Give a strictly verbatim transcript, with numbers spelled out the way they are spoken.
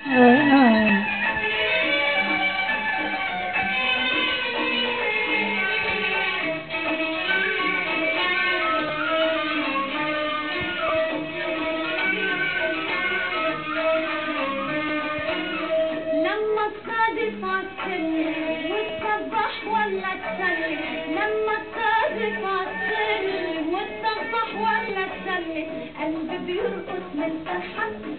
آه. لما تصادف عالسلم وتصبح ولا تسلم، لما تصادف عالسلم وتصبح ولا تسلم، قلبي بيرقص من فرحة